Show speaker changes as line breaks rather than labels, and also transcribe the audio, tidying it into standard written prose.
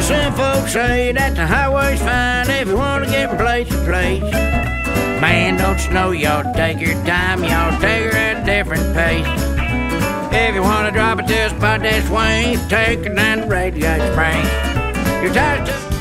Some folks say that the highway's fine if you want to get from place to place. Man, don't you know y'all take your time, y'all take her at a different pace. If you want to drop it to a spot that's swing, take her down to Radio Springs. You're tired of